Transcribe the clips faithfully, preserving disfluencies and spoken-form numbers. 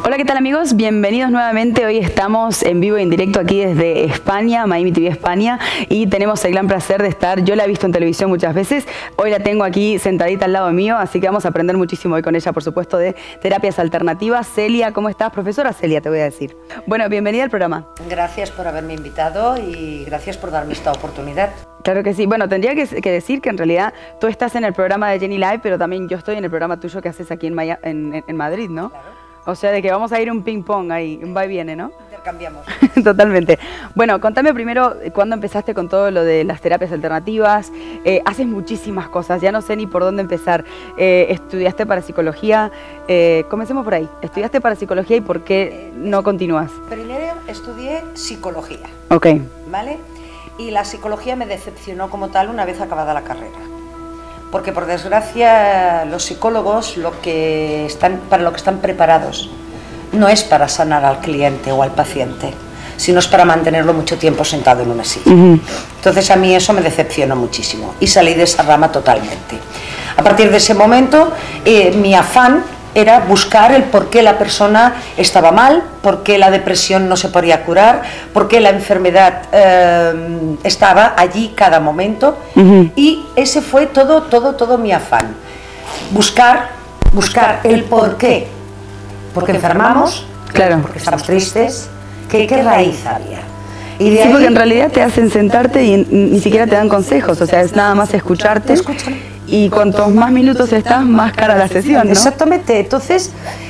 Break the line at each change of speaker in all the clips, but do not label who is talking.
Hola, ¿qué tal amigos? Bienvenidos nuevamente. Hoy estamos en vivo y en directo aquí desde España, Miami T V España, y tenemos el gran placer de estar, yo la he visto en televisión muchas veces, hoy la tengo aquí sentadita al lado mío, así que vamos a aprender muchísimo hoy con ella, por supuesto, de terapias alternativas. Celia, ¿cómo estás? Profesora Celia, te voy a decir. Bueno, bienvenida al programa.
Gracias por haberme invitado y gracias por darme esta oportunidad.
Claro que sí. Bueno, tendría que, que decir que en realidad tú estás en el programa de Jenny Live, pero también yo estoy en el programa tuyo que haces aquí en, Maya, en, en Madrid, ¿no?
Claro.
O sea, de que vamos a ir un ping-pong ahí, un va y viene, ¿no?
Intercambiamos.
Totalmente. Bueno, contame primero cuándo empezaste con todo lo de las terapias alternativas. Eh, haces muchísimas cosas, ya no sé ni por dónde empezar. Eh, estudiaste parapsicología. Eh, comencemos por ahí. ¿Estudiaste parapsicología y por qué no continúas?
Primero estudié psicología.
Ok.
¿Vale? Y la psicología me decepcionó como tal una vez acabada la carrera. Porque por desgracia los psicólogos lo que están, para lo que están preparados no es para sanar al cliente o al paciente, sino es para mantenerlo mucho tiempo sentado en una silla. Uh-huh. Entonces a mí eso me decepcionó muchísimo y salí de esa rama totalmente. A partir de ese momento eh, mi afán era buscar el por qué la persona estaba mal, por qué la depresión no se podía curar, por qué la enfermedad eh, estaba allí cada momento. Uh-huh. Y ese fue todo, todo, todo mi afán. Buscar, buscar el por qué. Porque enfermamos,
claro,
porque estamos tristes, ¿qué, qué raíz había?
Y de sí, ahí, porque en realidad te hacen sentarte y ni siquiera te dan consejos, o sea, es nada más escucharte.
Escuchar.
Y cuantos más minutos estás, más cara la sesión, ¿no?
Exactamente. Entonces,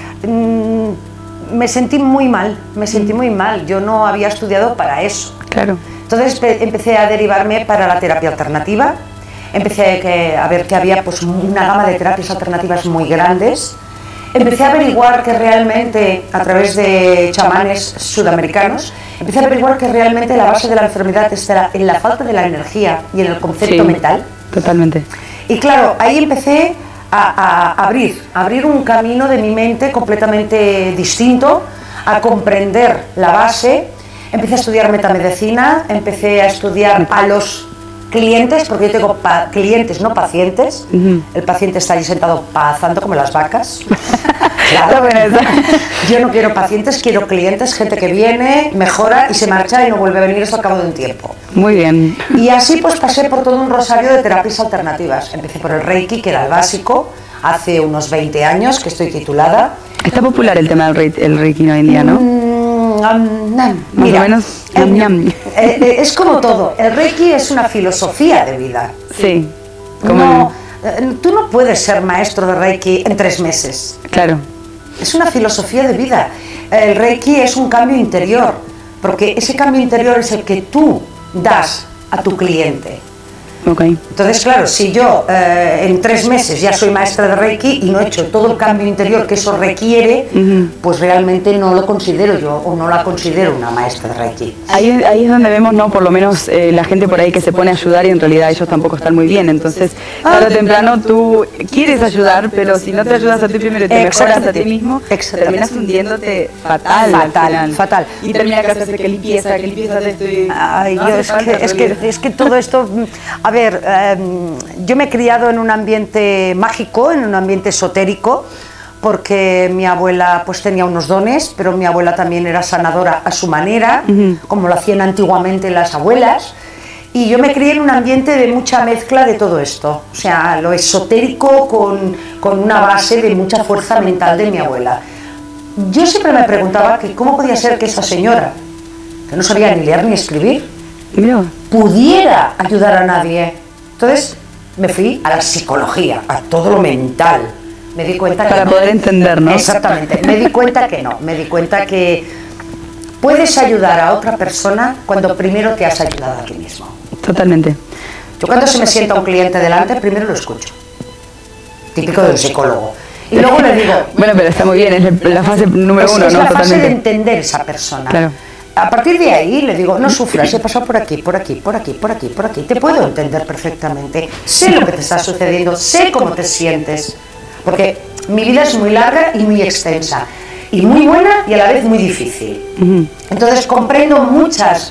mmm, me sentí muy mal, me sentí muy mal. Yo no había estudiado para eso.
Claro.
Entonces empecé a derivarme para la terapia alternativa. Empecé a ver que había pues, una gama de terapias alternativas muy grandes. Empecé a averiguar que realmente, a través de chamanes sudamericanos, empecé a averiguar que realmente la base de la enfermedad está en la falta de la energía y en el concepto
sí,
mental.
Totalmente.
Y claro, ahí empecé a, a abrir, a abrir un camino de mi mente completamente distinto, a comprender la base. Empecé a estudiar metamedicina, empecé a estudiar a los clientes, porque yo tengo pa clientes, no pacientes. Uh-huh. El paciente está ahí sentado pazando como las vacas. Claro, yo no quiero pacientes, quiero clientes, gente que viene, mejora y se marcha y no vuelve a venir hasta al cabo de un tiempo.
Muy bien.
Y así pues pasé por todo un rosario de terapias alternativas. Empecé por el Reiki, que era el básico, hace unos veinte años que estoy titulada.
Está popular el tema del Reiki, el Reiki hoy en día, ¿no?
Mm, um, nah,
Más
mira,
o menos.
Eh, eh, es como todo, el Reiki es una filosofía de vida.
Sí.
No, eh, tú no puedes ser maestro de Reiki en tres meses.
Claro.
Es una filosofía de vida. El Reiki es un cambio interior, porque ese cambio interior es el que tú das a tu cliente.
Okay.
Entonces, claro, si yo eh, en tres meses ya soy maestra de Reiki y no he hecho todo el cambio interior que eso requiere, uh-huh, pues realmente no lo considero yo o no la considero una maestra de Reiki.
Ahí, ahí es donde vemos, no, por lo menos eh, la gente por ahí que se pone a ayudar y en realidad ellos tampoco están muy bien. Entonces, tarde o temprano tú quieres ayudar, pero si no te ayudas a ti primero y te mejoras a ti mismo, terminas hundiéndote fatal.
Fatal, fatal.
Y termina que haces que limpieza, que limpieza de esto y...
Ay, no, Dios, es, que, es, que, es que todo esto... A ver, eh, yo me he criado en un ambiente mágico, en un ambiente esotérico, porque mi abuela pues tenía unos dones, pero mi abuela también era sanadora a su manera, uh-huh, como lo hacían antiguamente las abuelas, y yo me crié en un ambiente de mucha mezcla de todo esto, o sea, lo esotérico con, con una base de mucha fuerza mental de mi abuela. Yo siempre me preguntaba que cómo podía ser que esa señora, que no sabía ni leer ni escribir,
no,
pudiera ayudar a nadie. Entonces me fui a la psicología, a todo lo mental. Me di cuenta que
para
no.
poder entender, ¿no?
Exactamente, me di cuenta que no, me di cuenta que puedes ayudar a otra persona cuando primero te has ayudado a ti mismo.
Totalmente.
Yo cuando se me sienta un cliente delante, primero lo escucho, típico de un psicólogo. Y luego le digo...
Bueno, pero está muy bien, es la fase número uno, ¿no?
Es la fase
Totalmente.
de entender esa persona.
Claro.
A partir de ahí le digo, no sufras, he pasado por aquí, por aquí, por aquí, por aquí, por aquí, te puedo entender perfectamente, sé lo que te está sucediendo, sé cómo te sientes, porque mi vida es muy larga y muy extensa, y muy buena y a la vez muy difícil. Entonces comprendo muchas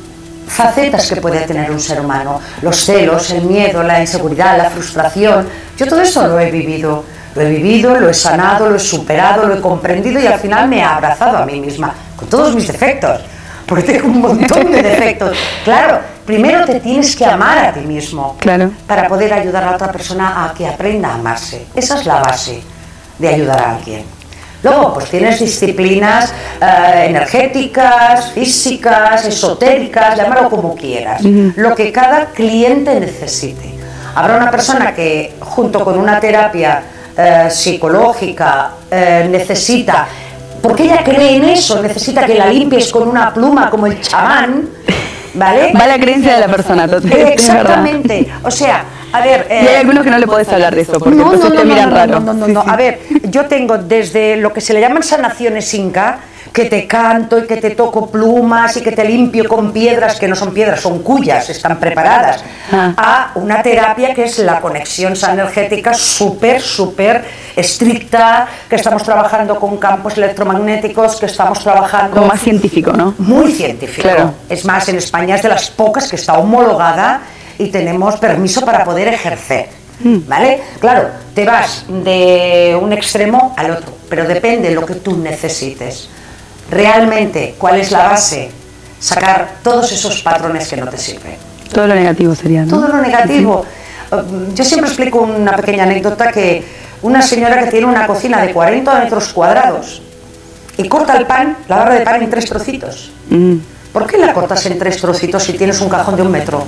facetas que puede tener un ser humano, los celos, el miedo, la inseguridad, la frustración. Yo todo eso lo he vivido, Lo he vivido, lo he sanado, lo he superado, lo he comprendido y al final me he abrazado a mí misma, con todos mis defectos, porque tengo un montón de defectos. Claro, primero te tienes que amar a ti mismo,
claro,
para poder ayudar a otra persona a que aprenda a amarse. Esa es la base de ayudar a alguien. Luego, pues tienes disciplinas eh, energéticas, físicas, esotéricas, llámalo como quieras, uh-huh. lo que cada cliente necesite. Habrá una persona que, junto con una terapia eh, psicológica, eh, necesita, porque ella cree en eso, necesita que la limpies con una pluma como el chamán, ¿vale?
Va la creencia de la persona, totalmente.
Exactamente, o sea, a ver... Eh,
y hay algunos que no le podés hablar de eso, porque
no,
entonces
no,
te
no,
miran
no,
raro.
No, no, no, no, no. A ver, yo tengo desde lo que se le llaman sanaciones inca, que te canto y que te toco plumas y que te limpio con piedras, que no son piedras, son cuyas, están preparadas, ah. a una terapia que es la conexión energética súper, súper estricta, que estamos trabajando con campos electromagnéticos, que estamos trabajando...
Como más científico, ¿no?
Muy científico.
Claro.
Es más, en España es de las pocas que está homologada y tenemos permiso para poder ejercer, ¿vale? Claro, te vas de un extremo al otro, pero depende de lo que tú necesites. Realmente, ¿cuál es la base? Sacar todos esos patrones que no te sirven.
Todo lo negativo sería, ¿no?
Todo lo negativo. Yo siempre explico una pequeña anécdota, que una señora que tiene una cocina de cuarenta metros cuadrados y corta el pan, la barra de pan, en tres trocitos. Mm. ¿Por qué la cortas en tres trocitos si tienes un cajón de un metro?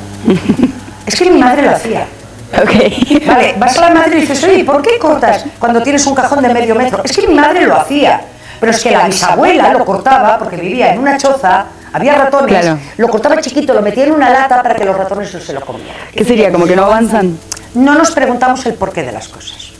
Es que mi madre lo hacía.
Okay.
Vale, vas a la madre y dices, oye, ¿por qué cortas cuando tienes un cajón de medio metro? Es que mi madre lo hacía. Pero es que la bisabuela lo cortaba porque vivía en una choza, había ratones, claro. lo cortaba chiquito, lo metía en una lata para que los ratones no se lo comieran.
¿Qué sería? ¿Como que no avanzan?
No nos preguntamos el porqué de las cosas.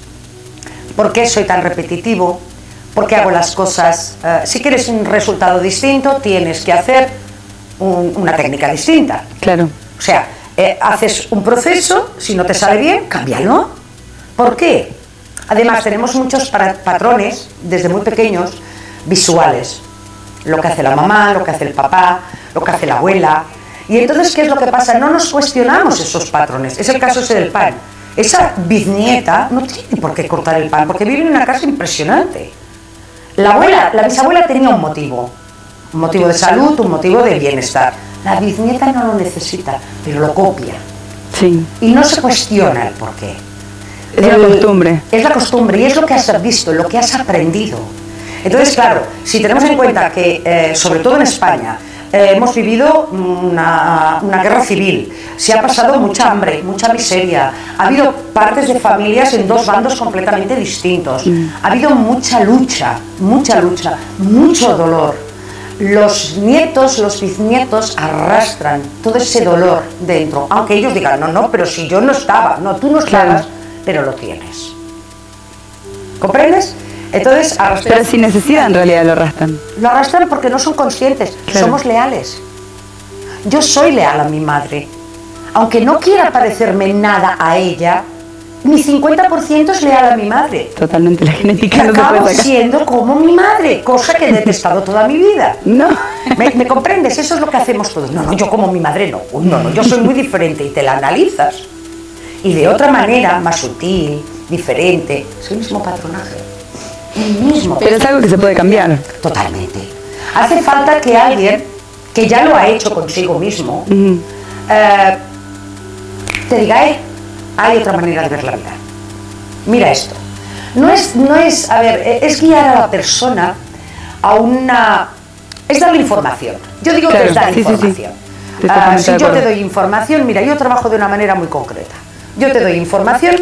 ¿Por qué soy tan repetitivo? ¿Por qué hago las cosas? Uh, si quieres un resultado distinto, tienes que hacer un, una técnica distinta.
Claro.
O sea, eh, haces un proceso, si no te sale bien, cámbialo. ¿Por qué? Además, tenemos muchos patrones, desde muy pequeños, visuales. Lo que hace la mamá, lo que hace el papá, lo que hace la abuela. Y entonces, ¿qué es lo que pasa? No nos cuestionamos esos patrones. Es el caso ese del pan. Esa bisnieta no tiene por qué cortar el pan, porque vive en una casa impresionante. La abuela, la bisabuela tenía un motivo. Un motivo de salud, un motivo de bienestar. La bisnieta no lo necesita, pero lo copia.
Sí.
Y no se cuestiona el porqué.
Es la costumbre.
Es la costumbre y es lo que has visto, lo que has aprendido. Entonces, claro, si tenemos en cuenta que, eh, sobre todo en España, eh, hemos vivido una, una guerra civil, se ha pasado mucha hambre, mucha miseria, ha habido partes de familias en dos bandos completamente distintos, ha habido mucha lucha, mucha lucha, mucho dolor. Los nietos, los bisnietos arrastran todo ese dolor dentro, aunque ellos digan, no, no, pero si yo no estaba, no, tú no estabas. Claro. Pero lo tienes. ¿Comprendes? Entonces,
pero sin necesidad en realidad lo arrastran.
Lo arrastran porque no son conscientes, claro. Somos leales. Yo soy leal a mi madre. Aunque no quiera parecerme nada a ella, mi cincuenta por ciento es leal a mi madre.
Totalmente, la genética
no
se puede
acabo
sacar.
siendo como mi madre, cosa que he detestado toda mi vida.
No.
¿Me, ¿Me comprendes? Eso es lo que hacemos todos. No, no, yo como mi madre no. Uy, no, no, yo soy muy diferente y te la analizas. Y de otra manera, más sutil, diferente, es el mismo patronaje. El mismo.
Pero es algo que se puede cambiar.
Totalmente. Hace falta que alguien, que ya lo ha hecho consigo mismo, uh-huh. eh, te diga, eh, hay otra manera de ver la vida. Mira esto. No es, no es, a ver, es guiar a la persona a una... es darle información. Yo digo claro, que es dar sí, información. Sí, sí. Uh, si yo te doy información, mira, yo trabajo de una manera muy concreta. Yo te doy información,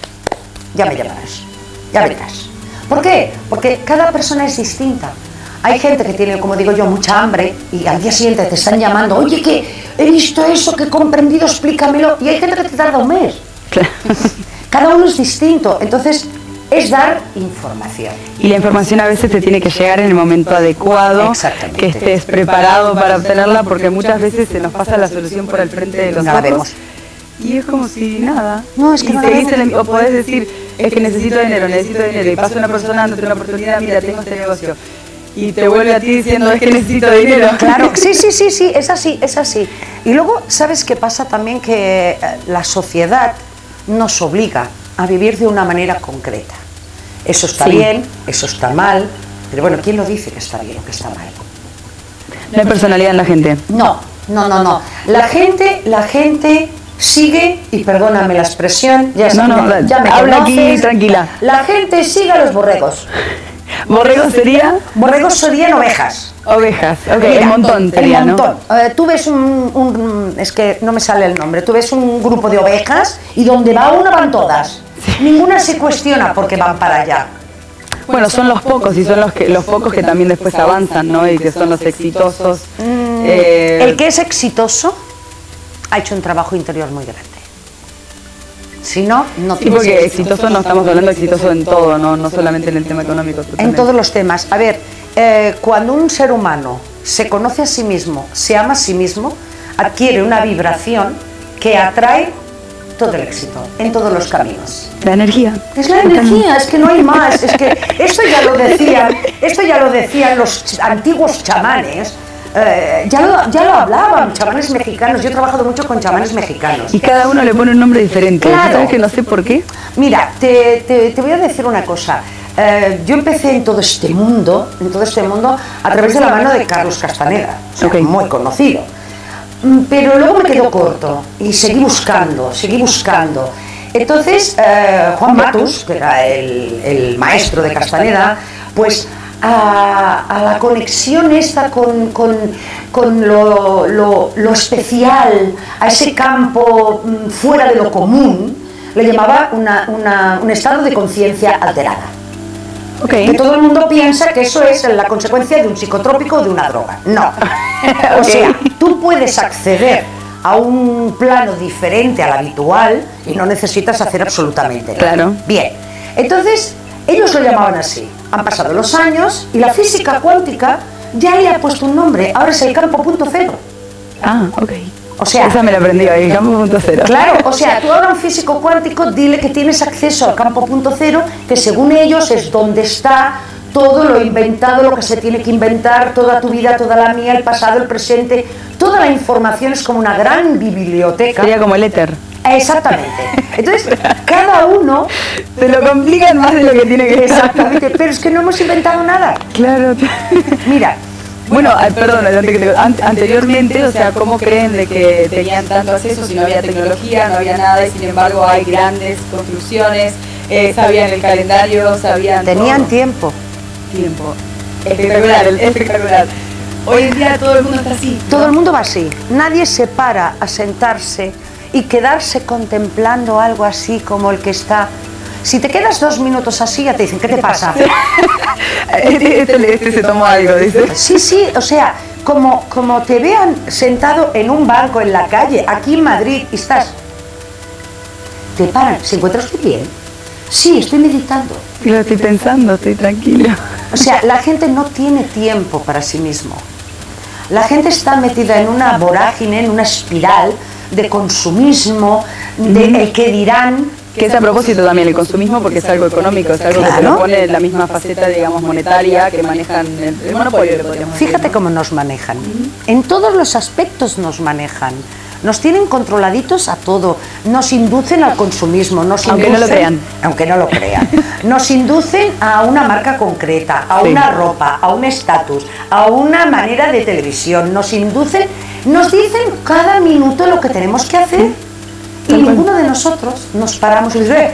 ya me llamarás, ya verás. ¿Por qué? Porque cada persona es distinta. Hay gente que tiene, como digo yo, mucha hambre y al día siguiente te están llamando, oye, que he visto eso, que he comprendido, explícamelo. Y hay gente que te tarda un mes. Claro. Cada uno es distinto, entonces es dar información.
Y la información a veces te tiene que llegar en el momento adecuado, que estés preparado para obtenerla, porque muchas veces se nos pasa la solución por el frente de los
no
ojos.
La vemos.
Y es como si nada.
No, es que
y
no
seguís el, o podés decir, es que necesito dinero, necesito dinero, y pasa una persona dándote una oportunidad, mira, tengo este negocio. Y te vuelve a ti diciendo, es que necesito dinero.
Claro, sí, sí, sí, sí, es así, es así. Y luego, ¿sabes qué pasa también? Que la sociedad nos obliga a vivir de una manera concreta. Eso está
Sí.
bien, eso está mal, pero bueno, ¿quién lo dice que está bien o que está mal?
No hay personalidad en la gente.
No, no, no, no. La gente, la gente sigue, y perdóname la expresión, ya,
No, no,
me, ya me
habla aquí
conoces,
tranquila.
La gente sigue a los borregos.
¿Borrego sería?
Borregos serían ovejas.
Ovejas. Ok,
Mira,
el montón sería,
el
¿no?
montón. Eh, tú ves un, un- es que no me sale el nombre, tú ves un grupo de ovejas y donde va una van todas. Ninguna se cuestiona porque van para allá.
Bueno, son los pocos y son los que los pocos que también después avanzan, ¿no? Y que son los exitosos. Eh,
El que es exitoso ha hecho un trabajo interior muy grande. Si no, no
Sí,
tiene
porque
sentido.
exitoso no estamos hablando de exitoso en todo, no, no solamente en el tema económico.
En
totalmente.
todos los temas. A ver, eh, cuando un ser humano se conoce a sí mismo, se ama a sí mismo, adquiere una vibración que atrae todo el éxito, en todos los caminos.
La energía.
Es la energía, es que no hay más, es que esto ya lo decían, esto ya lo decían los ch- antiguos chamanes, eh, ya, lo, ya lo hablaban, chamanes mexicanos, yo he trabajado mucho con chamanes mexicanos.
Y cada uno le pone un nombre diferente.
Claro.
¿Sabes que no sé por qué?
Mira, te, te- te voy a decir una cosa. Eh, yo empecé en todo este mundo, en todo este mundo, a través de la mano de Carlos Castaneda, o sea,
Ok.
muy conocido. Mm, Pero luego me quedó corto y seguí buscando, seguí buscando. Entonces, eh, Juan Matus, que era el, el maestro de Castaneda, pues a, a la conexión esta con, con, con lo, lo- lo especial, a ese campo mm, fuera de lo común, le llamaba una- una- un estado de conciencia alterada.
Ok.
Que todo el mundo piensa que eso es la consecuencia de un psicotrópico o de una droga. No. O
Ok.
sea, tú puedes acceder a un plano diferente al habitual y no necesitas hacer absolutamente nada.
Claro.
Bien. Entonces, ellos lo llamaban así. Han pasado los años y la física cuántica ya le ha puesto un nombre. Ahora es el campo punto cero.
Ah, ok.
O sea,
esa me la aprendí hoy, campo punto cero.
Claro, o sea, tú ahora a un físico cuántico dile que tienes acceso al campo punto cero, que según ellos es donde está todo lo inventado, lo que se tiene que inventar, toda tu vida, toda la mía, el pasado, el presente, toda la información es como una gran biblioteca.
Sería como el éter.
Exactamente. Entonces, cada uno...
Te lo complican más de lo que tiene que ser.
Exactamente, pero es que no hemos inventado nada.
Claro.
Mira,
Bueno, ay, perdón, antes que te- an- anteriormente, o sea, ¿cómo creen de que tenían tanto acceso si no había tecnología, no había nada y sin embargo hay grandes construcciones, eh, sabían el calendario, sabían
tenían
todo?
tiempo.
Tiempo. Espectacular, el- espectacular. Hoy en día todo el mundo está así. ¿no?
Todo el mundo va así. Nadie se para a sentarse y quedarse contemplando algo así como el que está. Si te quedas dos minutos así, ya te dicen, ¿qué te pasa?
Este, este- este se tomó algo, dice.
Sí, sí, o sea, como, como te vean sentado en un banco en la calle, aquí en Madrid, y estás. Te paran, ¿se encuentra usted bien? Sí, estoy meditando.
Sí, lo estoy pensando, estoy tranquila.
O sea, la gente no tiene tiempo para sí mismo. La gente está metida en una vorágine, en una espiral de consumismo, de el que dirán.
Que es a propósito también el consumismo porque es algo económico, es algo que te
Claro.
lo pone en la misma faceta, digamos, monetaria que manejan el, el monopolio, le podríamos decir.
Fíjate
¿no?
cómo nos manejan. En todos los aspectos nos manejan. Nos tienen controladitos a todo. Nos inducen al consumismo. Nos
Aunque no lo
inducen-
crean.
Aunque no lo crean. Nos inducen a una marca concreta, a
Sí.
una ropa, a un estatus, a una manera de televisión. Nos inducen, nos dicen cada minuto lo que tenemos que hacer. Y
Tal cual.
ninguno de nosotros nos paramos y dice,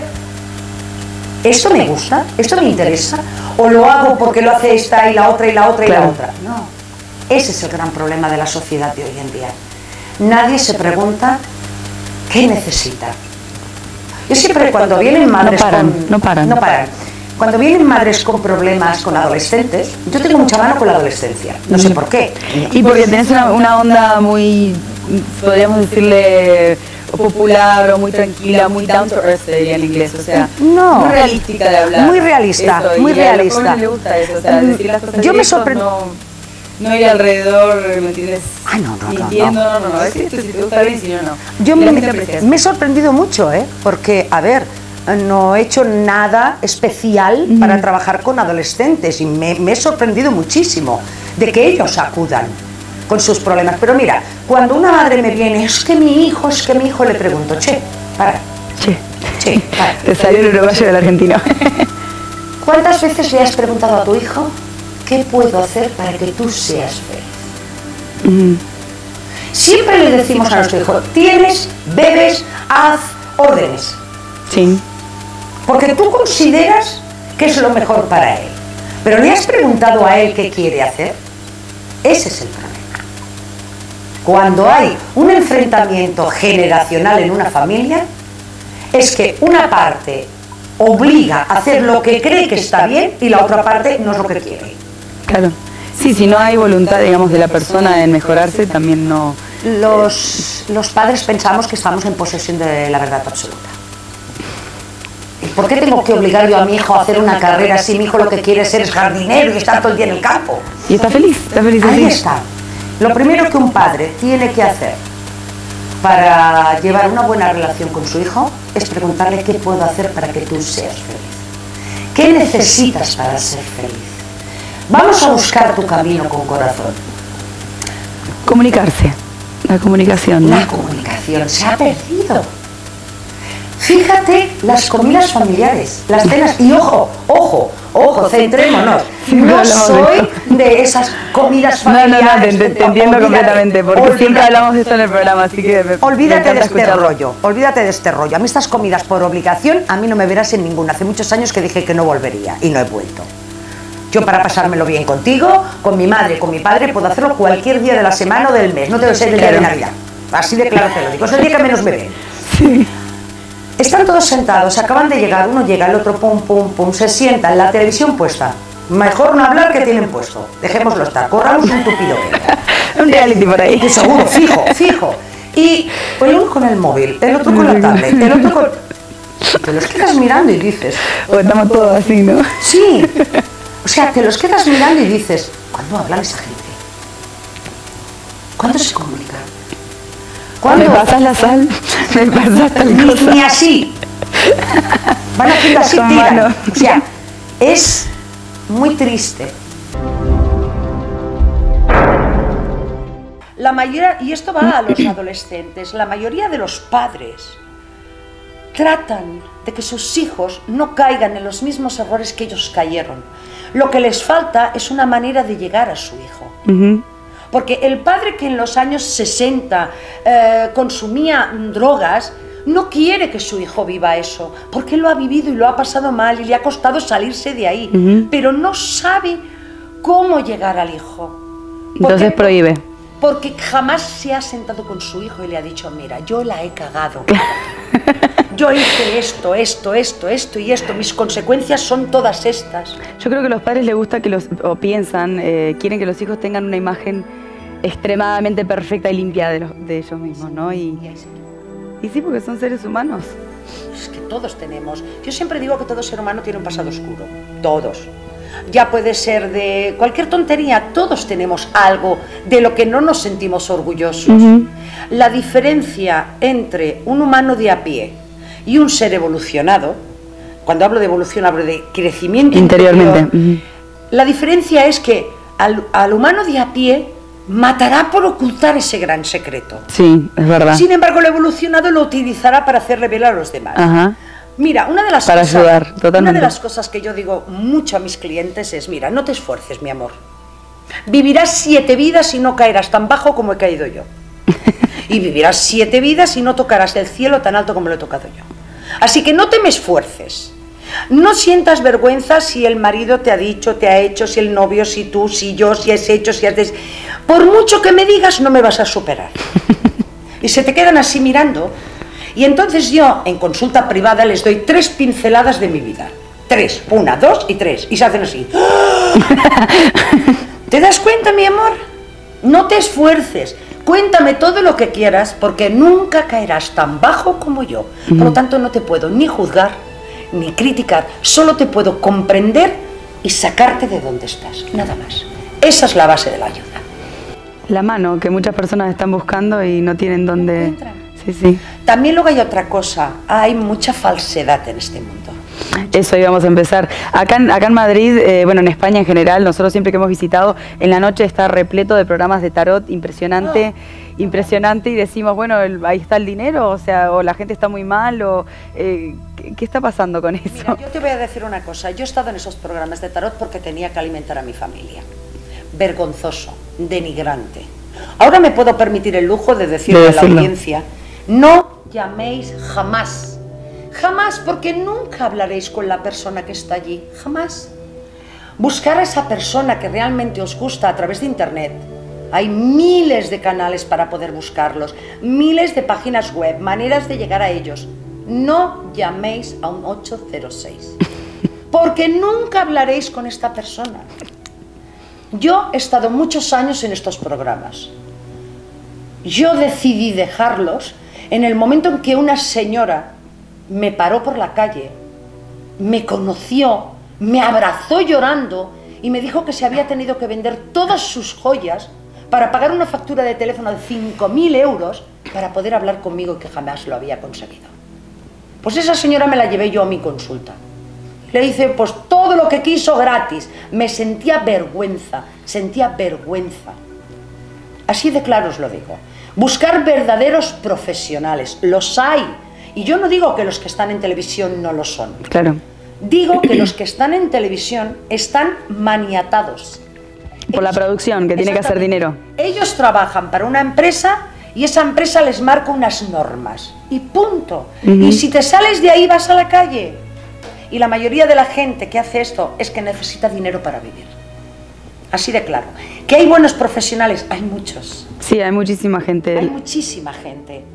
¿esto me gusta? ¿Esto me interesa? ¿O lo hago porque lo hace esta y la otra y la otra y
Claro.
la otra? No. Ese es el gran problema de la sociedad de hoy en día. Nadie se pregunta qué necesita. Yo siempre cuando vienen madres
paran,
con...
no paran.
No paran. Cuando vienen madres con problemas con adolescentes, yo tengo mucha mano con la adolescencia. No sé por qué.
Y porque tenés una, una onda muy, podríamos decirle, popular o muy tranquila, muy down to earth, se diría en inglés, o sea,
No.
muy realística de hablar.
Muy realista,
Eso,
muy
y a los
realista.
jóvenes les gusta eso, o sea,
Mm,
decir las cosas
yo me
directo,
sorprend-
no, no ir alrededor, ¿me entiendes?
Ah, no, no, no,
Mintiendo, no, no, no, decir esto si te gusta bien, si no, no.
Yo
Y la
me,
gente aprecia eso.
me he sorprendido mucho, ¿eh? Porque, a ver, no he hecho nada especial para trabajar con adolescentes y me, me he sorprendido muchísimo de que ellos acudan con sus problemas. Pero mira, cuando una madre me viene, es que mi hijo, es que mi hijo, le pregunto, che, para,
Che,
Sí, vale.
Te salió el uruguayo del argentino.
¿Cuántas veces le has preguntado a tu hijo qué puedo hacer para que tú seas feliz?
Mm.
Siempre le decimos a nuestro hijo, tienes, bebes, haz órdenes.
Sí.
Porque tú consideras que es lo mejor para él. Pero ¿le has preguntado a él qué quiere hacer? Ese es el problema. Cuando hay un enfrentamiento generacional en una familia, es que una parte obliga a hacer lo que cree que está bien y la otra parte no es lo que quiere.
Claro. Sí, si no hay voluntad, digamos, de la persona en mejorarse, también no...
Los, los padres pensamos que estamos en posesión de la verdad absoluta. ¿Y por qué tengo que obligar yo a mi hijo a hacer una carrera si mi hijo lo que quiere ser es jardinero y estar todo el día en el campo?
Y está feliz, está feliz.
Ahí
así.
está. Lo primero que un padre tiene que hacer para llevar una buena relación con su hijo es preguntarle qué puedo hacer para que tú seas feliz. ¿Qué necesitas para ser feliz? Vamos a buscar tu camino con corazón.
Comunicarse, la comunicación, ¿no?
La comunicación se ha perdido. Fíjate las comidas familiares, las cenas, y ojo, ojo, ojo, centrémonos. No soy de esas comidas
No, no,
familiares.
no, te, te- te entiendo
Olvídate,
completamente, porque
olvídate.
siempre hablamos de esto en el programa, así que me, me
Olvídate
encanta
de este
escucharlo.
rollo, olvídate de este rollo. A mí estas comidas por obligación, a mí no me verás en ninguna. Hace muchos años que dije que no volvería y no he vuelto. Yo para pasármelo bien contigo, con mi madre, con mi padre, puedo hacerlo cualquier día de la semana o del mes. No tengo que ser el día de Navidad. Así de claro te lo digo. Es el día que menos me ven.
Sí.
Están todos sentados, acaban de llegar, uno llega, el otro pum, pum, pum, se sientan, la televisión puesta. Mejor no hablar que tienen puesto. Dejémoslo estar, corramos un tupido velo.
Un reality por ahí.
Que seguro, fijo, fijo. Y el uno con el móvil, el otro con la tablet, el otro con... Te los quedas mirando y dices...
O estamos todos así, ¿no?
Sí. O sea, te los quedas mirando y dices, ¿cuándo hablan esa gente? ¿Cuándo se comunican?
¿Me pasas la sal? ¿Me pasas tal
Ni,
cosa?
ni así. Van haciendo así,
Con
tiran.
mano.
O sea, es muy triste. La mayoría, y esto va a los adolescentes, la mayoría de los padres tratan de que sus hijos no caigan en los mismos errores que ellos cayeron. Lo que les falta es una manera de llegar a su hijo.
Ujú.
Porque el padre que en los años sesenta eh, consumía drogas, no quiere que su hijo viva eso, porque lo ha vivido y lo ha pasado mal y le ha costado salirse de ahí,
Ujú.
pero no sabe cómo llegar al hijo.
Entonces
Porque-
prohíbe.
Porque jamás se ha sentado con su hijo y le ha dicho, mira, yo la he cagado. Yo hice esto, esto, esto, esto y esto, mis consecuencias son todas estas.
Yo creo que a los padres les gusta que los, o piensan, eh, quieren que los hijos tengan una imagen extremadamente perfecta y limpia de, los, de ellos mismos, ¿no? Y, y sí, porque son seres humanos.
Es que todos tenemos. Yo siempre digo que todo ser humano tiene un pasado oscuro. Todos. Ya puede ser de cualquier tontería. Todos tenemos algo de lo que no nos sentimos orgullosos.
Ujú.
La diferencia entre un humano de a pie y un ser evolucionado, cuando hablo de evolución hablo de crecimiento
Interiormente.
interior,
Ujú.
la diferencia es que al, al humano de a pie matará por ocultar ese gran secreto.
Sí, es verdad.
Sin embargo, el evolucionado lo utilizará para hacer revelar a los demás.
Ajá.
Mira, una de las
Para
cosas,
ayudar,
una
totalmente.
de las cosas que yo digo mucho a mis clientes es, mira, no te esfuerces, mi amor. Vivirás siete vidas y no caerás tan bajo como he caído yo. Y vivirás siete vidas y no tocarás el cielo tan alto como lo he tocado yo. Así que no te me esfuerces. No sientas vergüenza si el marido te ha dicho, te ha hecho, si el novio, si tú, si yo, si has hecho, si has... Des... Por mucho que me digas, no me vas a superar. Y se te quedan así mirando. Y entonces yo, en consulta privada, les doy tres pinceladas de mi vida. Tres. Una, dos y tres. Y se hacen así. ¿Te das cuenta, mi amor? No te esfuerces. Cuéntame todo lo que quieras, porque nunca caerás tan bajo como yo. Por lo tanto, no te puedo ni juzgar, ni criticar. Solo te puedo comprender y sacarte de donde estás. Nada más. Esa es la base de la ayuda.
La mano que muchas personas están buscando y no tienen dónde...
encuentran.
Sí, sí.
También luego hay otra cosa. Hay mucha falsedad en este mundo.
Eso íbamos a empezar. Acá en, acá en Madrid, eh, bueno, en España en general, nosotros siempre que hemos visitado, en la noche está repleto de programas de tarot impresionante. impresionante y decimos, bueno, el, ahí está el dinero, o sea, o la gente está muy mal, o eh, ¿qué, ¿qué está pasando con eso?
Mira, yo te voy a decir una cosa, yo he estado en esos programas de tarot porque tenía que alimentar a mi familia. Vergonzoso, denigrante. Ahora me puedo permitir el lujo de decirle de a la audiencia, no llaméis jamás, jamás, porque nunca hablaréis con la persona que está allí, jamás. Buscar a esa persona que realmente os gusta a través de internet. Hay miles de canales para poder buscarlos, miles de páginas web, maneras de llegar a ellos. No llaméis a un ocho cero seis, porque nunca hablaréis con esta persona. Yo he estado muchos años en estos programas. Yo decidí dejarlos en el momento en que una señora me paró por la calle, me conoció, me abrazó llorando y me dijo que se había tenido que vender todas sus joyas para pagar una factura de teléfono de cinco mil euros para poder hablar conmigo y que jamás lo había conseguido. Pues esa señora me la llevé yo a mi consulta. Le hice pues todo lo que quiso gratis. Me sentía vergüenza, sentía vergüenza. Así de claro os lo digo. Buscar verdaderos profesionales, los hay. Y yo no digo que los que están en televisión no lo son.
Claro.
Digo que los que están en televisión están maniatados.
Por la producción, que tiene que hacer dinero.
Ellos trabajan para una empresa y esa empresa les marca unas normas. Y punto. Uh-huh. Y si te sales de ahí vas a la calle. Y la mayoría de la gente que hace esto es que necesita dinero para vivir. Así de claro. ¿Que hay buenos profesionales? Hay muchos.
Sí, hay muchísima gente.
Hay muchísima gente.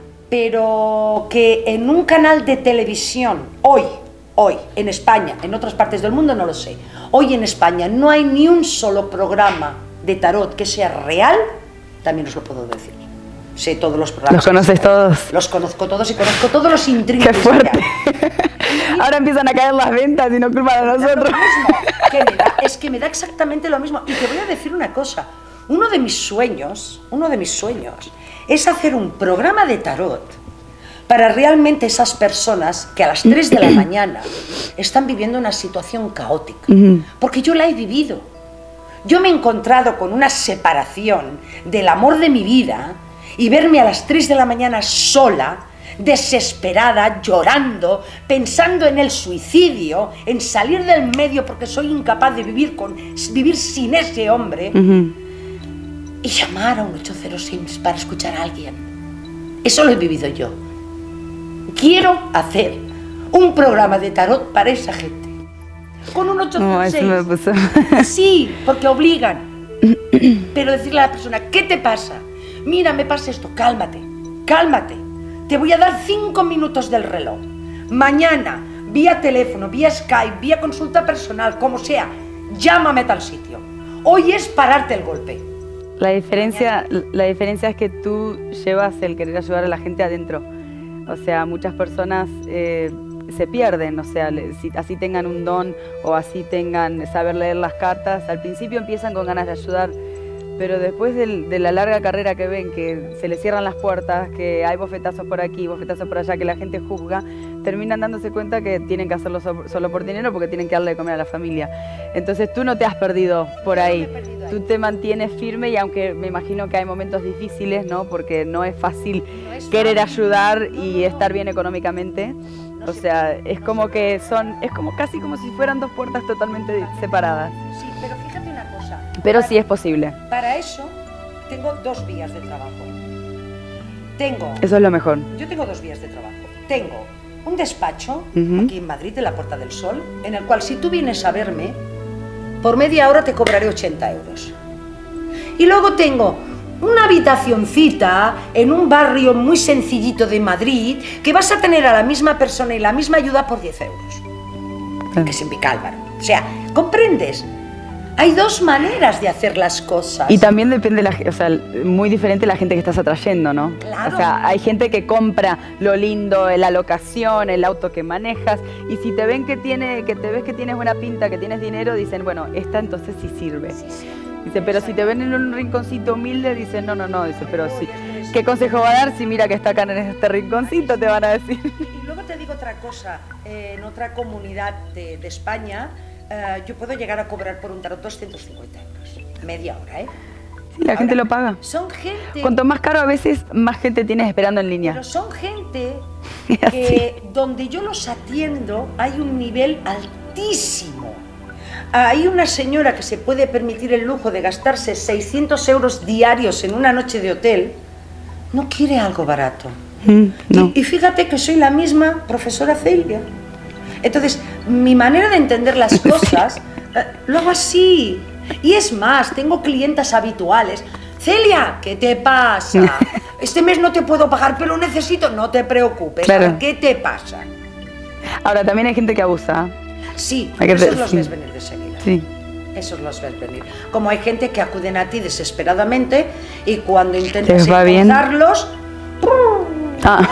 Pero que en un canal de televisión, hoy, hoy, en España, en otras partes del mundo no lo sé, hoy en España no hay ni un solo programa de tarot que sea real, también os lo puedo decir. Sé todos los programas.
¿Los conoces todos?
Los conozco todos y conozco todos los intríngulis.
¡Qué fuerte! Ahora empiezan a caer las ventas y no culpa de nosotros.
Que me da, es que me da exactamente lo mismo. Y te voy a decir una cosa. Uno de mis sueños, uno de mis sueños, es hacer un programa de tarot para realmente esas personas que a las tres de la mañana están viviendo una situación caótica. Porque yo la he vivido. Yo me he encontrado con una separación del amor de mi vida y verme a las tres de la mañana sola, desesperada, llorando, pensando en el suicidio, en salir del medio porque soy incapaz de vivir, con, vivir sin ese hombre, uh-huh. y llamar a un ocho cero seis para escuchar a alguien. Eso lo he vivido yo. Quiero hacer un programa de tarot para esa gente. Con un ocho cero seis.
No, eso me puso.
Sí, porque obligan. Pero decirle a la persona, ¿qué te pasa? Mira, me pasa esto, cálmate, cálmate. Te voy a dar cinco minutos del reloj. Mañana, vía teléfono, vía Skype, vía consulta personal, como sea, llámame a tal sitio. Hoy es pararte el golpe.
La diferencia, la diferencia es que tú llevas el querer ayudar a la gente adentro. O sea, muchas personas eh, se pierden, o sea, si así tengan un don o así tengan saber leer las cartas, al principio empiezan con ganas de ayudar, pero después del, de la larga carrera que ven, que se les cierran las puertas, que hay bofetazos por aquí, bofetazos por allá, que la gente juzga, terminan dándose cuenta que tienen que hacerlo so, solo por dinero porque tienen que darle de comer a la familia. Entonces tú no te has perdido por ahí, tú te mantienes firme y aunque me imagino que hay momentos difíciles, ¿no? Porque no es fácil querer ayudar y estar bien económicamente. O sea, es como que son, es como casi como si fueran dos puertas totalmente separadas.
Sí, pero fíjate una cosa.
Pero sí es posible.
Para eso tengo dos vías de trabajo. Tengo...
Eso es lo mejor.
Yo tengo dos vías de trabajo. Tengo un despacho, uh-huh. aquí en Madrid, en la Puerta del Sol, en el cual si tú vienes a verme, por media hora te cobraré ochenta euros. Y luego tengo una habitacioncita en un barrio muy sencillito de Madrid que vas a tener a la misma persona y la misma ayuda por diez euros. Claro. Que es en Vicálvaro. O sea, ¿comprendes? Hay dos maneras de hacer las cosas.
Y también depende, la, o sea, muy diferente la gente que estás atrayendo, ¿no?
Claro.
O sea, hay gente que compra lo lindo, la locación, el auto que manejas, y si te ven que tiene, que te ves que tienes buena pinta, que tienes dinero, dicen, bueno, esta entonces sí sirve. Sí, sí. Dice, pero si te ven en un rinconcito humilde, dicen, no, no, no, dice, pero sí. ¿Qué consejo va a dar si mira que está acá en este rinconcito? Te van a decir.
Y luego te digo otra cosa, eh, en otra comunidad de, de España, Uh, yo puedo llegar a cobrar por un tarot doscientos cincuenta euros, media hora, ¿eh?
Sí, la
Ahora,
gente lo paga.
Son gente...
Cuanto más caro, a veces más gente tienes esperando en línea.
Pero son gente
Así.
que donde yo los atiendo hay un nivel altísimo. Hay una señora que se puede permitir el lujo de gastarse seiscientos euros diarios en una noche de hotel, no quiere algo barato.
Mm, no.
y, y fíjate que soy la misma profesora Celia. Entonces, mi manera de entender las cosas, sí. eh, lo hago así. Y es más, tengo clientas habituales. Celia, ¿qué te pasa? Este mes no te puedo pagar, pero necesito. No te preocupes.
Claro.
¿Qué te pasa?
Ahora, también hay gente que abusa.
Sí,
hay que
esos
te...
los
sí.
ves venir de seguida.
Sí.
Esos los ves venir. Como hay gente que acuden a ti desesperadamente y cuando intentas
¿les va bien?
encontrarlos...
Ah.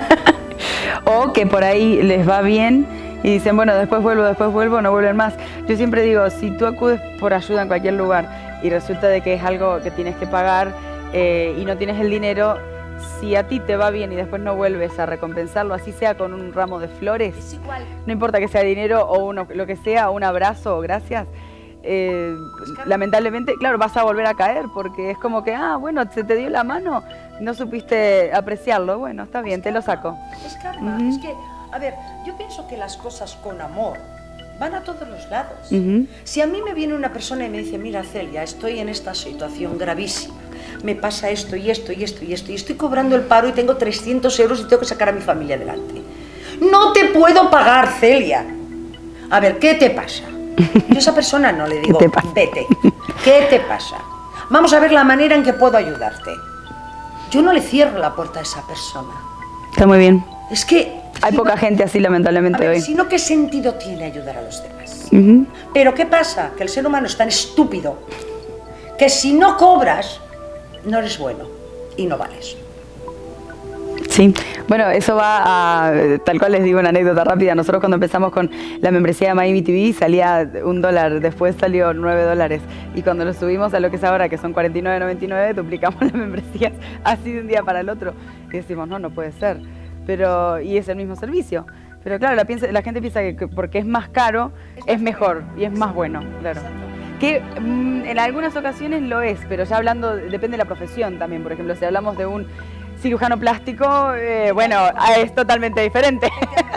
O que por ahí les va bien y dicen, bueno, después vuelvo, después vuelvo, no vuelven más. Yo siempre digo, si tú acudes por ayuda en cualquier lugar y resulta de que es algo que tienes que pagar eh, y no tienes el dinero, si a ti te va bien y después no vuelves a recompensarlo, así sea con un ramo de flores,
Es igual.
no importa que sea dinero o uno, lo que sea, un abrazo o gracias, eh, lamentablemente, claro, vas a volver a caer porque es como que, ah, bueno, se te dio la mano, no supiste apreciarlo, bueno, está bien, te lo saco.
Es karma, uh-huh. Es que, a ver, yo pienso que las cosas con amor van a todos los lados. Uh-huh. Si a mí me viene una persona y me dice, mira Celia, estoy en esta situación gravísima, me pasa esto y esto y esto y esto, y estoy cobrando el paro y tengo trescientos euros y tengo que sacar a mi familia adelante. No te puedo pagar, Celia. A ver, ¿qué te pasa? Yo a esa persona no le digo, vete, ¿qué te pasa? Vamos a ver la manera en que puedo ayudarte. Yo no le cierro la puerta a esa persona.
Está muy bien.
Es que...
Hay
si
poca
no,
gente así, lamentablemente,
a ver,
hoy.
Sino, ¿qué sentido tiene ayudar a los demás?
Uh-huh.
Pero ¿qué pasa? Que el ser humano es tan estúpido que si no cobras, no eres bueno y no vales.
Sí, bueno, eso va a, tal cual les digo una anécdota rápida, nosotros cuando empezamos con la membresía de Miami T V salía un dólar, después salió nueve dólares y cuando lo subimos a lo que es ahora, que son cuarenta y nueve noventa y nueve, duplicamos las membresías así de un día para el otro y decimos, no, no puede ser, pero y es el mismo servicio. Pero claro, la, piensa, la gente piensa que porque es más caro es mejor y es más bueno, claro. Que mmm, en algunas ocasiones lo es, pero ya hablando, depende de la profesión también, por ejemplo, si hablamos de un cirujano plástico, eh, bueno, es totalmente diferente.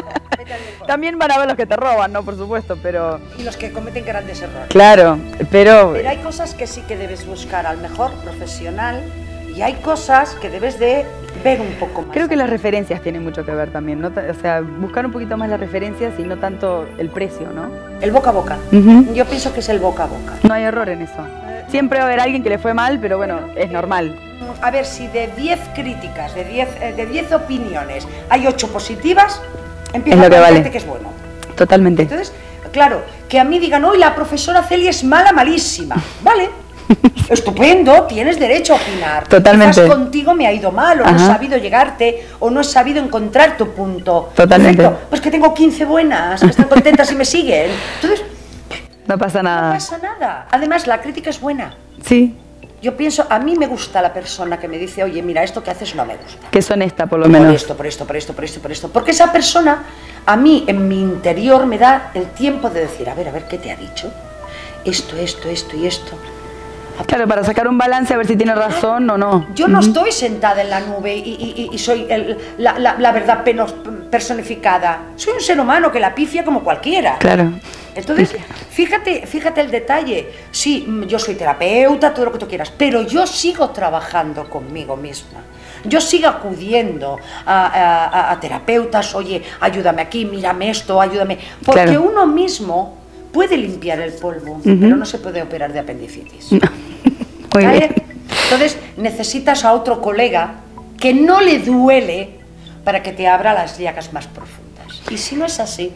También van a ver los que te roban, ¿no? Por supuesto, pero...
Y los que cometen grandes errores.
Claro, pero...
Pero hay cosas que sí que debes buscar al mejor profesional y hay cosas que debes de ver un poco más.
Creo que las referencias tienen mucho que ver también, ¿no? O sea, buscar un poquito más las referencias y no tanto el precio, ¿no?
El boca a boca.
Uh-huh.
Yo pienso que es el boca a boca.
No hay error en eso. Siempre va a haber alguien que le fue mal, pero bueno, es normal.
A ver, si de diez críticas, de diez opiniones, hay ocho positivas, empieza a parecerte vale. que es bueno.
Totalmente.
Entonces, claro, que a mí digan, hoy la profesora Celia es mala, malísima. Vale, estupendo, tienes derecho a opinar.
Totalmente.
Quizás contigo me ha ido mal, o Ajá. no he sabido llegarte, o no he sabido encontrar tu punto.
Totalmente.
Perfecto. Pues que tengo quince buenas, que están contentas y me siguen. Entonces,
no pasa nada.
No pasa nada. Además, la crítica es buena.
Sí.
Yo pienso, a mí me gusta la persona que me dice, oye, mira, esto que haces no me gusta.
Que es honesta, por lo menos.
Por esto, por esto, por esto, por esto, por esto. Porque esa persona, a mí, en mi interior, me da el tiempo de decir, a ver, a ver, ¿qué te ha dicho? Esto, esto, esto y esto.
Claro, para sacar un balance, a ver si tiene razón o no.
Yo no uh-huh. estoy sentada en la nube y, y, y soy el, la, la, la verdad personificada. Soy un ser humano que la pifia como cualquiera.
Claro.
Entonces, fíjate, fíjate el detalle. Sí, yo soy terapeuta, todo lo que tú quieras, pero yo sigo trabajando conmigo misma. Yo sigo acudiendo a, a, a terapeutas, oye, ayúdame aquí, mírame esto, ayúdame. Porque claro. uno mismo puede limpiar el polvo, uh-huh. pero no se puede operar de apendicitis.
No. Muy
¿Vale?
bien.
Entonces, necesitas a otro colega que no le duele para que te abra las llagas más profundas. Y si no es así,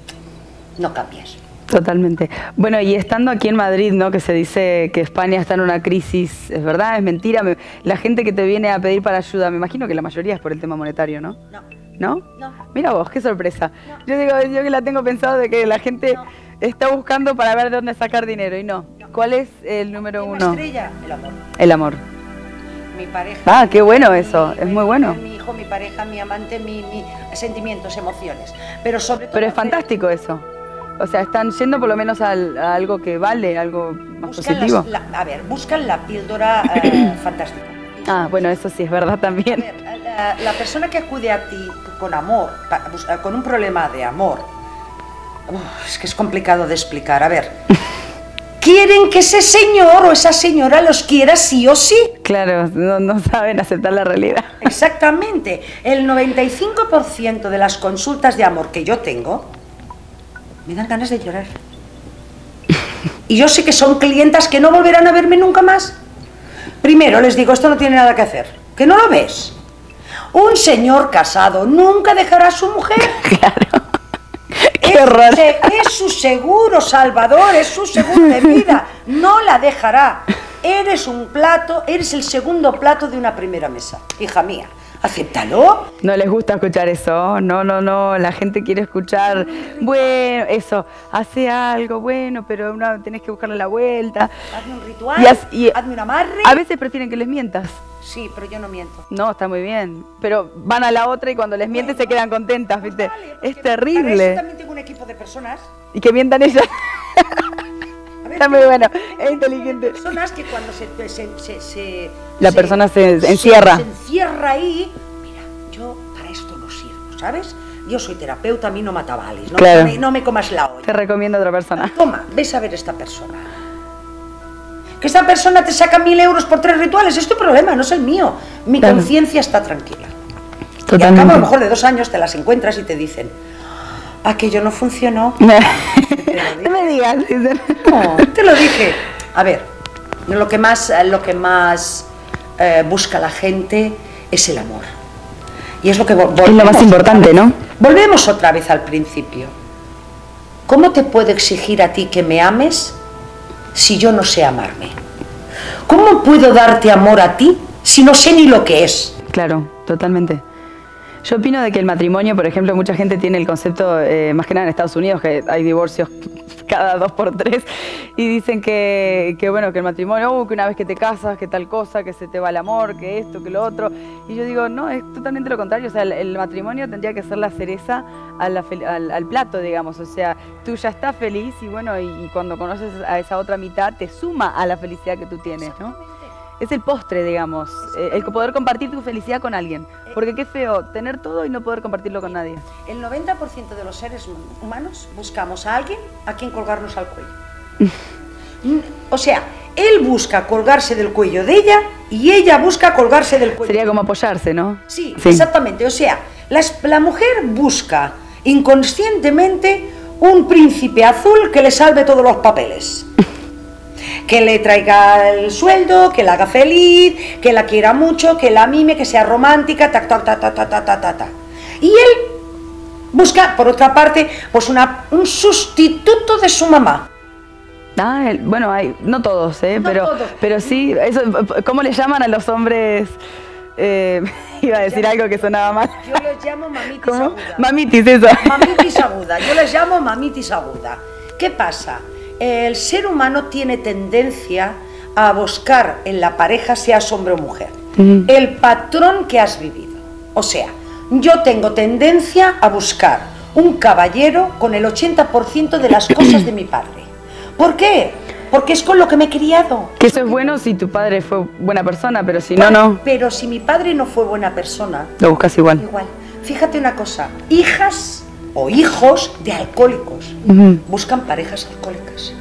no cambias.
Totalmente. Bueno, y estando aquí en Madrid, ¿no? Que se dice que España está en una crisis, ¿es verdad? ¿Es mentira? Me, la gente que te viene a pedir para ayuda, me imagino que la mayoría es por el tema monetario, ¿no?
No.
¿No?
No.
Mira vos, qué sorpresa.
No.
Yo digo, yo que la tengo pensado de que la gente
no.
está buscando para ver de dónde sacar dinero y no. no. ¿Cuál es el número
¿Una
uno?
estrella? El amor.
El amor.
Mi pareja.
Ah, qué bueno
mi,
eso, es
mi,
muy bueno.
Mi hijo, mi pareja, mi amante, mi, mi sentimientos, emociones. Pero sobre todo...
Pero es fantástico eso. O sea, están yendo por lo menos al, a algo que vale, algo más
buscan
positivo.
Las, la, a ver, buscan la píldora eh, fantástica.
Ah, bueno, eso sí es verdad también.
A ver, la, la persona que acude a ti con amor, con un problema de amor, uf, es que es complicado de explicar. A ver, quieren que ese señor o esa señora los quiera sí o sí.
Claro, no, no saben aceptar la realidad.
Exactamente. El noventa y cinco por ciento de las consultas de amor que yo tengo me dan ganas de llorar. Y yo sé que son clientas que no volverán a verme nunca más. Primero les digo, esto no tiene nada que hacer. ¿Que no lo ves? Un señor casado nunca dejará a su mujer.
Claro. Qué
es,
horror.
Se, es su seguro salvador, es su seguro de vida. No la dejará. Eres un plato, eres el segundo plato de una primera mesa. Hija mía, acéptalo.
No les gusta escuchar eso, no, no, no, la gente quiere escuchar, bueno, eso, hace algo bueno, pero una, tenés que buscarle la vuelta.
Hazme un ritual,
y, as, y
hazme un amarre.
A veces prefieren que les mientas.
Sí, pero yo no miento.
No, está muy bien, pero van a la otra y cuando les mientes bueno, se quedan contentas, ¿viste?
Vale,
es terrible.
Para eso también tengo un equipo de personas.
Y que mientan ellas. Ver, está muy bueno, es inteligente.
Personas que cuando se, se, se, se
la
se,
persona se, se encierra.
Se, se encierra ahí. Mira, yo para esto no sirvo, ¿sabes? Yo soy terapeuta, a mí no mata balis, ¿no?
Claro.
No, me, no me comas la olla.
Te recomiendo a otra persona.
Toma, ves a ver esta persona. Que esta persona te saca mil euros por tres rituales, es tu problema, no es el mío. Mi claro. conciencia está tranquila. Totalmente. Y al cabo a lo mejor de dos años te las encuentras y te dicen, aquello no funcionó.
No me digas.
No, te lo dije. A ver, lo que más, lo que más eh, busca la gente es el amor. Y es lo que volvemos,
es lo más importante, ¿no?
Volvemos otra vez al principio. ¿Cómo te puedo exigir a ti que me ames si yo no sé amarme? ¿Cómo puedo darte amor a ti si no sé ni lo que es?
Claro, totalmente. Yo opino de que el matrimonio, por ejemplo, mucha gente tiene el concepto, eh, más que nada en Estados Unidos, que hay divorcios cada dos por tres, y dicen que, que bueno, que el matrimonio, uh, que una vez que te casas, que tal cosa, que se te va el amor, que esto, que lo otro. Y yo digo, no, es totalmente lo contrario. O sea, el, el matrimonio tendría que ser la cereza a la, al, al plato, digamos. O sea, tú ya estás feliz y bueno, y, y cuando conoces a esa otra mitad, te suma a la felicidad que tú tienes, ¿no? Es el postre, digamos, eh, el poder compartir tu felicidad con alguien. Porque qué feo tener todo y no poder compartirlo con nadie.
El noventa por ciento de los seres humanos buscamos a alguien a quien colgarnos al cuello. O sea, él busca colgarse del cuello de ella y ella busca colgarse del cuello.
Sería como apoyarse, ¿no?
Sí, sí. Exactamente. O sea, la, la mujer busca inconscientemente un príncipe azul que le salve todos los papeles. Que le traiga el sueldo, que la haga feliz, que la quiera mucho, que la mime, que sea romántica, ta, ta, ta, ta, ta, ta, ta, ta. Y él busca, por otra parte, pues una, un sustituto de su mamá.
Ah, el, bueno, hay, no todos, ¿eh?
No
pero,
todos.
pero sí, eso, ¿cómo le llaman a los hombres? Eh, iba a decir algo que sonaba mal.
Yo les llamo mamitis
¿Cómo?
aguda.
Mamitis, eso.
Mamitis aguda, yo les llamo mamitis aguda. ¿Qué pasa? El ser humano tiene tendencia a buscar en la pareja, sea hombre o mujer, uh-huh. el patrón que has vivido. O sea, yo tengo tendencia a buscar un caballero con el ochenta por ciento de las cosas de mi padre. ¿Por qué? Porque es con lo que me he criado.
Que eso es bueno si tu padre fue buena persona, pero si no, no.
Pero si mi padre no fue buena persona...
Lo buscas igual.
Igual. Fíjate una cosa, hijas... o hijos de alcohólicos,
uh-huh.
buscan parejas alcohólicas.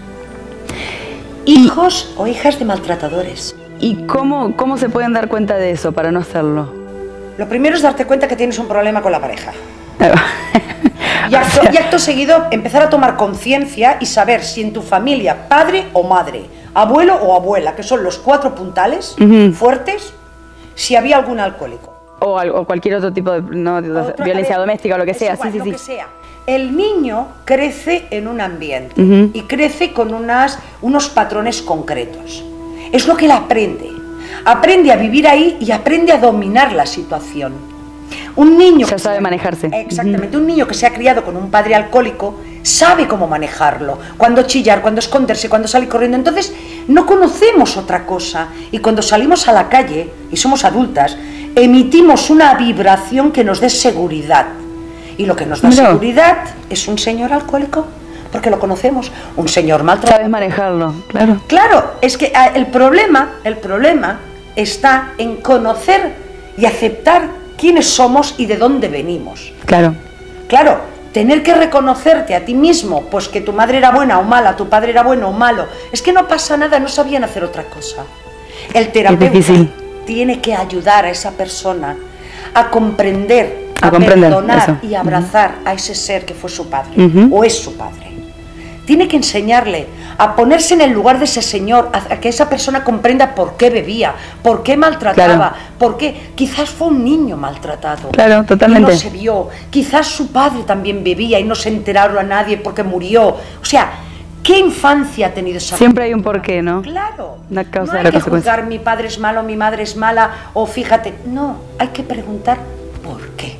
Hijos o hijas de maltratadores.
¿Y cómo, cómo se pueden dar cuenta de eso para no hacerlo?
Lo primero es darte cuenta que tienes un problema con la pareja. y, acto, y acto seguido empezar a tomar conciencia y saber si en tu familia, padre o madre, abuelo o abuela, que son los cuatro puntales uh-huh. fuertes, si había algún alcohólico.
O, o cualquier otro tipo de no, Otro, violencia ver, doméstica o lo que sea.
Igual,
sí, sí,
lo
sí.
que sea. El niño crece en un ambiente
uh-huh.
y crece con unas, unos patrones concretos. Es lo que él aprende. Aprende a vivir ahí y aprende a dominar la situación. Un niño...
Ya sabe manejarse.
Exactamente. Uh-huh. Un niño que se ha criado con un padre alcohólico sabe cómo manejarlo. Cuándo chillar, cuándo esconderse, cuándo salir corriendo. Entonces, no conocemos otra cosa. Y cuando salimos a la calle y somos adultas, emitimos una vibración que nos dé seguridad. Y lo que nos da
no.
seguridad es un señor alcohólico. porque lo conocemos. Un señor maltratado.
Sabes manejarlo, claro.
Claro, es que el problema, el problema está en conocer y aceptar quiénes somos y de dónde venimos.
Claro.
Claro, tener que reconocerte a ti mismo, pues que tu madre era buena o mala, tu padre era bueno o malo, es que no pasa nada, no sabían hacer otra cosa. El terapeuta tiene que ayudar a esa persona a comprender, a, a comprender, perdonar eso. y abrazar uh-huh. a ese ser que fue su padre uh-huh. o es su padre. Tiene que enseñarle a ponerse en el lugar de ese señor, a que esa persona comprenda por qué bebía, por qué maltrataba, claro. por qué. Quizás fue un niño maltratado.
Claro, totalmente.
Y no se vio. Quizás su padre también bebía y no se enteraron a nadie porque murió. O sea, ¿qué infancia ha tenido esa
Siempre hay un porqué, ¿no?
Claro.
Una causa
no hay
de la
que juzgar mi padre es malo, mi madre es mala, o fíjate. No, hay que preguntar por qué.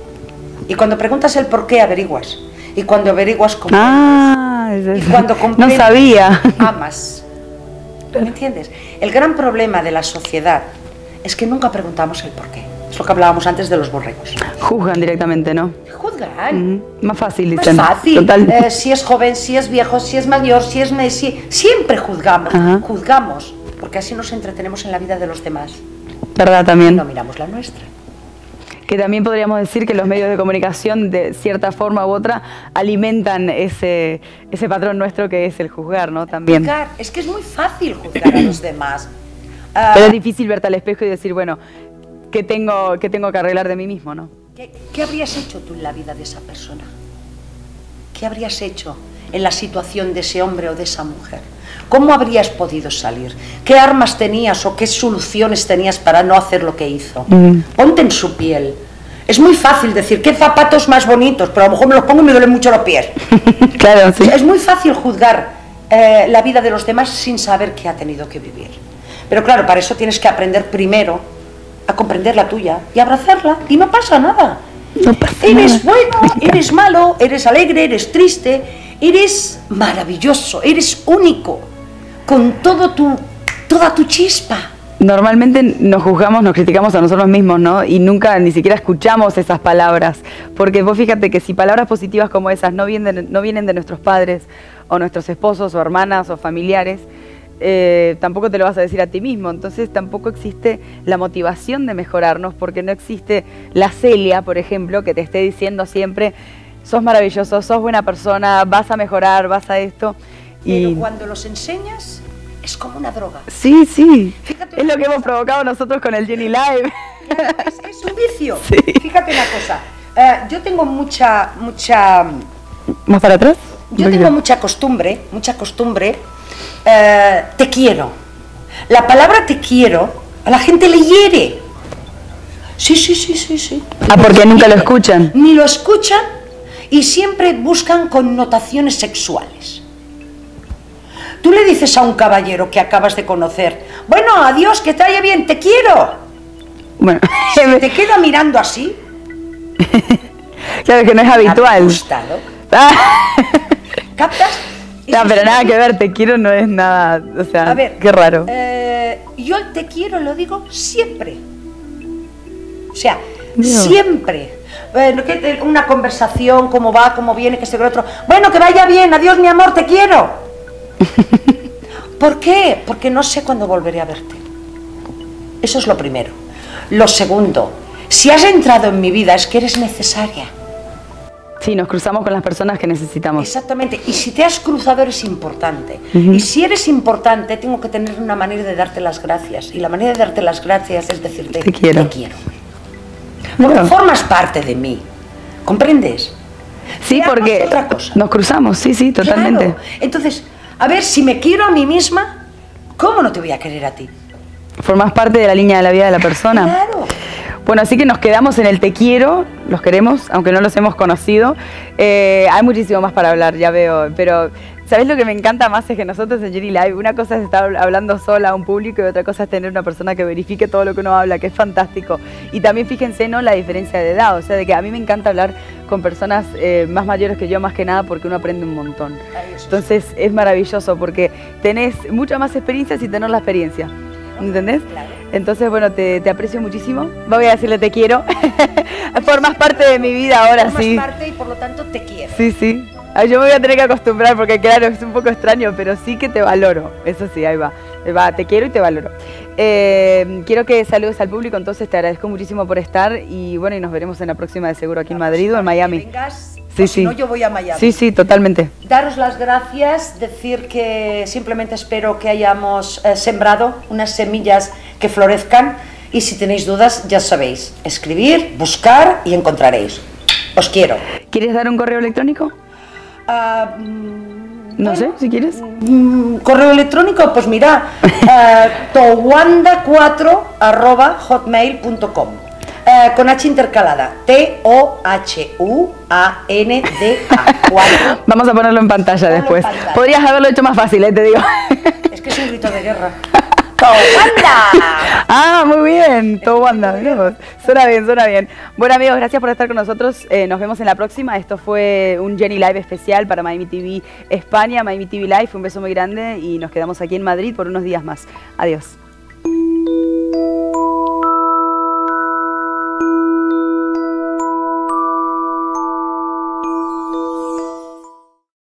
Y cuando preguntas el por qué, averiguas. Y cuando averiguas, comprendes.
Ah,
y cuando comprendes,
no sabía.
amas. ¿Me entiendes? El gran problema de la sociedad es que nunca preguntamos el por qué. Es lo que hablábamos antes de los borregos.
Juzgan directamente, ¿no?
Juzgan.
Uh-huh. Más fácil,
dicen. Más fácil. Total. Eh, si es joven, si es viejo, si es mayor, si es... Si, siempre juzgamos. Uh-huh. Juzgamos. Porque así nos entretenemos en la vida de los demás.
¿Verdad? También.
Y no miramos la nuestra.
Que también podríamos decir que los medios de comunicación, de cierta forma u otra, alimentan ese, ese patrón nuestro que es el juzgar, ¿no? También.
Juzgar. Es que es muy fácil juzgar a los demás.
Uh, Pero es difícil verte al espejo y decir, bueno, ¿qué tengo, qué tengo que arreglar de mí mismo, no?
¿Qué, ¿Qué habrías hecho tú en la vida de esa persona? ¿Qué habrías hecho en la situación de ese hombre o de esa mujer? ¿Cómo habrías podido salir? ¿Qué armas tenías o qué soluciones tenías para no hacer lo que hizo? Mm. Ponte en su piel. Es muy fácil decir, qué zapatos más bonitos, pero a lo mejor me los pongo y me duelen mucho los pies.
Claro, sí.
Es muy fácil juzgar eh, la vida de los demás sin saber qué ha tenido que vivir. Pero claro, para eso tienes que aprender primero a comprender la tuya y abrazarla, y no pasa nada.
No pasa
eres
nada.
bueno, eres malo, eres alegre, eres triste, eres maravilloso, eres único, con todo tu, toda tu chispa.
Normalmente nos juzgamos, nos criticamos a nosotros mismos, ¿no? Y nunca ni siquiera escuchamos esas palabras. Porque vos fíjate que si palabras positivas como esas no vienen de, no vienen de nuestros padres, o nuestros esposos, o hermanas, o familiares, eh, tampoco te lo vas a decir a ti mismo. Entonces tampoco existe la motivación de mejorarnos, porque no existe la Celia, por ejemplo, que te esté diciendo siempre, sos maravilloso, sos buena persona, vas a mejorar, vas a esto.
Pero
y
cuando los enseñas, es como una droga.
Sí, sí.
Fíjate
es lo que
cosa.
hemos provocado nosotros con el Jenny Live.
Claro, es, es un vicio.
Sí.
Fíjate una cosa. Uh, yo tengo mucha, mucha...
¿Más para atrás?
Yo tengo mucha costumbre, mucha costumbre, uh, te quiero. La palabra te quiero a la gente le hiere. Sí, sí, sí, sí, sí.
Ah, porque nunca lo escuchan.
Ni lo escuchan y siempre buscan connotaciones sexuales. Tú le dices a un caballero que acabas de conocer, bueno, adiós, que te vaya bien, te quiero.
Bueno,
si te queda mirando así.
Claro que no es habitual.
¿Me ha gustado? ¿Captas?
No, pero nada que ver, te quiero no es nada, o sea,
a ver,
qué raro.
Eh, yo el te quiero lo digo siempre. O sea, Dios. siempre. Eh, una conversación, cómo va, cómo viene, que se ve otro. Bueno, que vaya bien, adiós mi amor, te quiero. ¿Por qué? Porque no sé cuándo volveré a verte. Eso es lo primero. Lo segundo, si has entrado en mi vida es que eres necesaria.
Sí, nos cruzamos con las personas que necesitamos.
Exactamente, y si te has cruzado eres importante. Uh-huh. Y si eres importante tengo que tener una manera de darte las gracias. Y la manera de darte las gracias es decirte,
te quiero.
Te quiero. Porque no. formas parte de mí, ¿comprendes?
Sí, porque otra cosa. Nos cruzamos, sí, sí, totalmente.
Claro. Entonces, a ver, si me quiero a mí misma, ¿cómo no te voy a querer a ti?
Formas parte de la línea de la vida de la persona.
Claro.
Bueno, así que nos quedamos en el te quiero, los queremos, aunque no los hemos conocido. Eh, hay muchísimo más para hablar, ya veo, pero ¿sabés lo que me encanta más? Es que nosotros en Jenny Live, una cosa es estar hablando sola a un público y otra cosa es tener una persona que verifique todo lo que uno habla, que es fantástico. Y también fíjense, ¿no?, la diferencia de edad, o sea, de que a mí me encanta hablar con personas eh, más mayores que yo, más que nada porque uno aprende un montón. Entonces es maravilloso porque tenés mucha más experiencia sin tener la experiencia. ¿Entendés?
Claro.
Entonces, bueno, te, te aprecio muchísimo. Voy a decirle te quiero. Formas parte de mi vida ahora,
Formas
sí.
Formas parte y por lo tanto te quiero.
Sí, sí. Ay, yo me voy a tener que acostumbrar porque claro, es un poco extraño, pero sí que te valoro. Eso sí, ahí va. va te quiero y te valoro. Eh, quiero que saludes al público, entonces te agradezco muchísimo por estar y bueno, y nos veremos en la próxima de seguro aquí en Madrid o en Miami.
Que vengas,
sí,
o
sí.
Si no, yo voy a Miami.
Sí, sí, totalmente.
Daros las gracias, decir que simplemente espero que hayamos eh, sembrado unas semillas que florezcan y si tenéis dudas, ya sabéis, escribir, buscar y encontraréis. Os quiero.
¿Quieres dar un correo electrónico?
Uh, mm,
no
bueno,
sé, si quieres.
Mm, correo electrónico, pues mira, uh, towanda cuatro arroba hotmail punto com. Uh, con H intercalada, T O H U A N D A.
Vamos a ponerlo en pantalla Ponlo después. En pantalla. Podrías haberlo hecho más fácil, eh, te digo. Es
que es un grito de guerra. ¡Towanda!
Ah, muy bien, Towanda, suena bien, suena bien. Bueno amigos, gracias por estar con nosotros, eh, nos vemos en la próxima. Esto fue un Jenny Live especial para Miami T V España, Miami T V Live, un beso muy grande y nos quedamos aquí en Madrid por unos días más. Adiós.